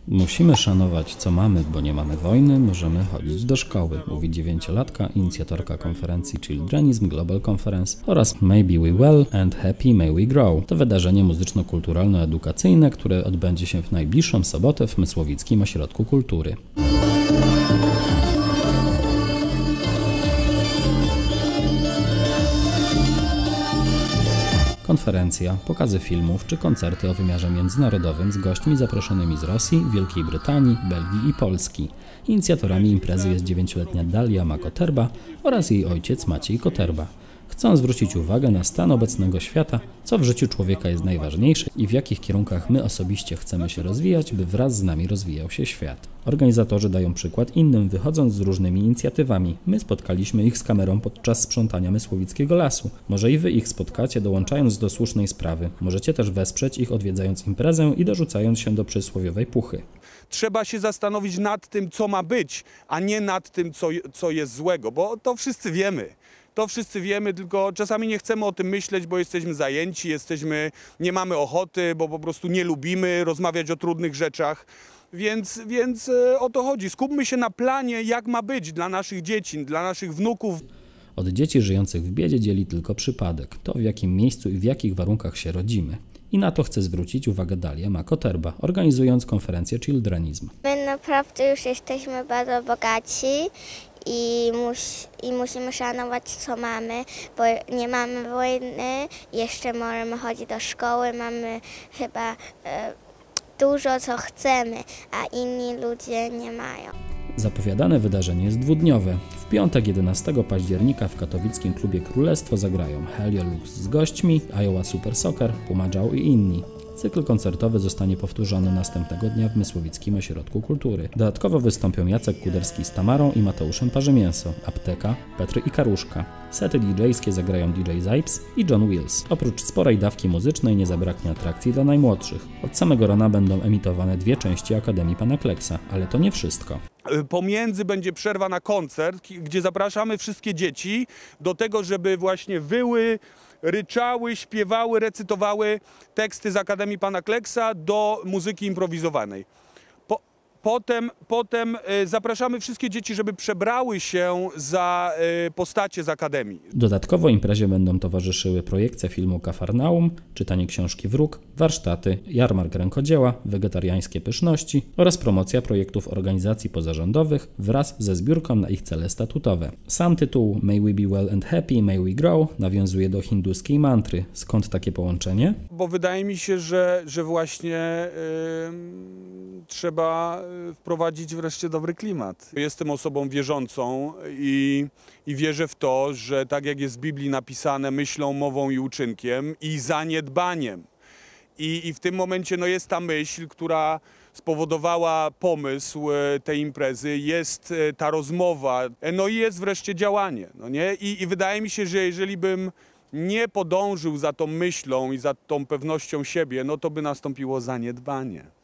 Musimy szanować, co mamy, bo nie mamy wojny, możemy chodzić do szkoły, mówi 9-latka, inicjatorka konferencji Childrenizm Global Conference oraz Maybe We Well and Happy May We Grow. To wydarzenie muzyczno-kulturalno-edukacyjne, które odbędzie się w najbliższą sobotę w Mysłowickim Ośrodku Kultury. Konferencja, pokazy filmów czy koncerty o wymiarze międzynarodowym z gośćmi zaproszonymi z Rosji, Wielkiej Brytanii, Belgii i Polski. Inicjatorami imprezy jest 9-letnia Dalia Ma-Koterba oraz jej ojciec Maciej Koterba. Chcą zwrócić uwagę na stan obecnego świata, co w życiu człowieka jest najważniejsze i w jakich kierunkach my osobiście chcemy się rozwijać, by wraz z nami rozwijał się świat. Organizatorzy dają przykład innym, wychodząc z różnymi inicjatywami. My spotkaliśmy ich z kamerą podczas sprzątania Mysłowickiego Lasu. Może i wy ich spotkacie, dołączając do słusznej sprawy. Możecie też wesprzeć ich, odwiedzając imprezę i dorzucając się do przysłowiowej puchy. Trzeba się zastanowić nad tym, co ma być, a nie nad tym, co jest złego, bo to wszyscy wiemy. To wszyscy wiemy, tylko czasami nie chcemy o tym myśleć, bo jesteśmy zajęci, nie mamy ochoty, bo po prostu nie lubimy rozmawiać o trudnych rzeczach. Więc o to chodzi. Skupmy się na planie, jak ma być dla naszych dzieci, dla naszych wnuków. Od dzieci żyjących w biedzie dzieli tylko przypadek, to w jakim miejscu i w jakich warunkach się rodzimy. I na to chce zwrócić uwagę Dalia Ma-Koterba, organizując konferencję Childrenizm. My naprawdę już jesteśmy bardzo bogaci i musimy szanować, co mamy, bo nie mamy wojny, jeszcze możemy chodzić do szkoły, mamy chyba dużo, co chcemy, a inni ludzie nie mają. Zapowiadane wydarzenie jest dwudniowe. W piątek 11 października w katowickim klubie Królestwo zagrają Heliolux z gośćmi, Iowa Super Soccer, Puma Joe i inni. Cykl koncertowy zostanie powtórzony następnego dnia w Mysłowickim Ośrodku Kultury. Dodatkowo wystąpią Jacek Kuderski z Tamarą i Mateuszem Parzymięso, Apteka, Petry i Karuszka. Sety DJ-skie zagrają DJ Zipes i John Wills. Oprócz sporej dawki muzycznej nie zabraknie atrakcji dla najmłodszych. Od samego rana będą emitowane 2 części Akademii Pana Kleksa, ale to nie wszystko. Pomiędzy będzie przerwa na koncert, gdzie zapraszamy wszystkie dzieci do tego, żeby właśnie wyły, ryczały, śpiewały, recytowały teksty z Akademii Pana Kleksa do muzyki improwizowanej. Potem zapraszamy wszystkie dzieci, żeby przebrały się za postacie z Akademii. Dodatkowo imprezie będą towarzyszyły projekcja filmu Kafarnaum, czytanie książki Wróg, warsztaty, jarmark rękodzieła, wegetariańskie pyszności oraz promocja projektów organizacji pozarządowych wraz ze zbiórką na ich cele statutowe. Sam tytuł May We Be Well and Happy, May We Grow nawiązuje do hinduskiej mantry. Skąd takie połączenie? Bo wydaje mi się, że właśnie trzeba wprowadzić wreszcie dobry klimat. Jestem osobą wierzącą i wierzę w to, że tak jak jest w Biblii napisane, myślą, mową i uczynkiem i zaniedbaniem. I w tym momencie jest ta myśl, która spowodowała pomysł tej imprezy, jest ta rozmowa, i jest wreszcie działanie. Nie? I wydaje mi się, że jeżeli bym nie podążył za tą myślą i za tą pewnością siebie, to by nastąpiło zaniedbanie.